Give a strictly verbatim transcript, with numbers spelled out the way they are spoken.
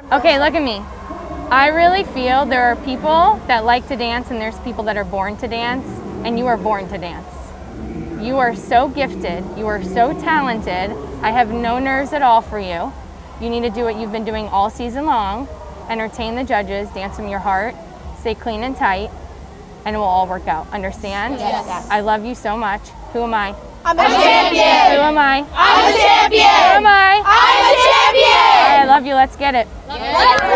Okay, look at me. I really feel there are people that like to dance and there's people that are born to dance, and you are born to dance. You are so gifted, you are so talented. I have no nerves at all for you. You need to do what you've been doing all season long. Entertain the judges, dance from your heart, stay clean and tight, and it will all work out. Understand? Yes. I love you so much. Who am I? I'm a champion! Who am I? I'm a champion! Who am I? I'm a champion! I love you. Let's get it. Let's